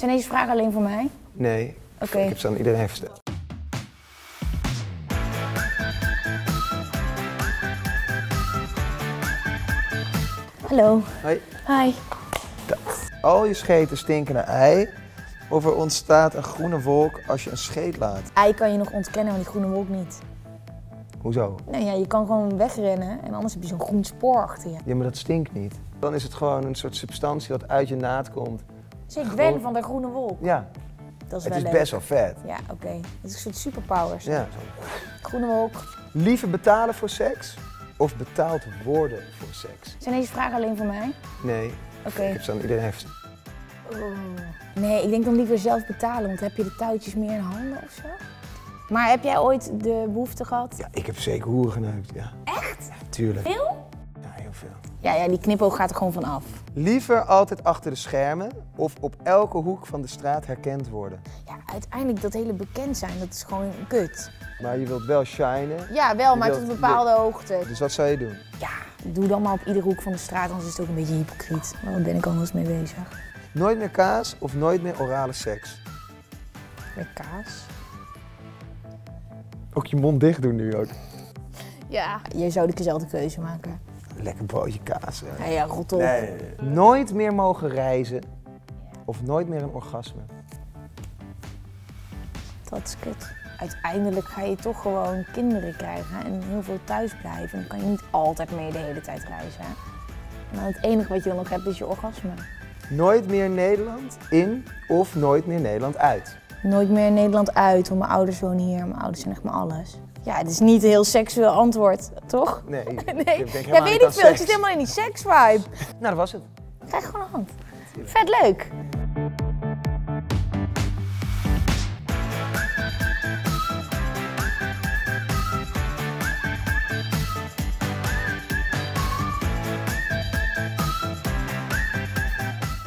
Zijn deze vragen alleen voor mij? Nee, Oké. ik heb ze aan iedereen verteld. Hallo. Hoi. Hi. Al je scheten stinken naar ei. Of er ontstaat een groene wolk als je een scheet laat. Ei kan je nog ontkennen, maar die groene wolk niet. Hoezo? Nou ja, je kan gewoon wegrennen en anders heb je zo'n groen spoor achter je. Ja, maar dat stinkt niet. Dan is het gewoon een soort substantie dat uit je naad komt. Dus ik wen van de groene wolk. Ja, Dat is het wel is leuk. best wel vet. Ja, oké. Het is een soort superpowers. Ja. Groene wolk. Liever betalen voor seks of betaald worden voor seks? Zijn deze vragen alleen voor mij? Nee, Oké. ik heb ze aan iedereen verteld. Nee, ik denk dan liever zelf betalen, want dan heb je de touwtjes meer in handen of zo. Maar heb jij ooit de behoefte gehad? Ja, ik heb zeker hoeren geneukt, ja. Echt? Ja, tuurlijk. Veel? Ja, heel veel. Ja, die knipoog gaat er gewoon van af. Liever altijd achter de schermen of op elke hoek van de straat herkend worden. Ja, uiteindelijk dat hele bekend zijn, dat is gewoon kut. Maar je wilt wel shinen, Ja, wel, Je maar tot wilt- een bepaalde hoogte. dus wat zou je doen? Ja, doe dan maar op iedere hoek van de straat, anders is het ook een beetje hypocriet. Maar waar ben ik anders mee bezig? Nooit meer kaas of nooit meer orale seks? Met kaas? Ook je mond dicht doen nu ook. Ja. Jij zou dezelfde keuze maken. Lekker broodje kaas. Hè. Ja, rot op. Nee. Nooit meer mogen reizen of nooit meer een orgasme? Dat is kut. Uiteindelijk ga je toch gewoon kinderen krijgen en heel veel thuis blijven. Dan kan je niet altijd mee de hele tijd reizen. En dan het enige wat je dan nog hebt is je orgasme. Nooit meer Nederland in of nooit meer Nederland uit? Nooit meer Nederland uit, want mijn ouders wonen hier. Mijn ouders zijn echt mijn alles. Ja, het is niet een heel seksueel antwoord, toch? Nee, Nee, ik denk helemaal ja, weet niet ik aan veel. Het seks. zit helemaal in die seksvibe. Nou, dat was het. Krijg gewoon een hand. Vet leuk.